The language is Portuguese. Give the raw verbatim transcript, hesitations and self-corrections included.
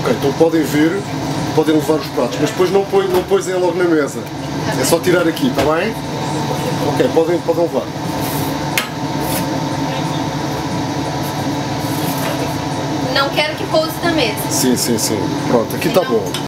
Ok, então podem vir, podem levar os pratos, mas depois não põem não põem logo na mesa. É só tirar aqui, está bem? Ok, podem, podem levar. Não quero que pouse na mesa. Sim, sim, sim. Pronto, aqui está bom.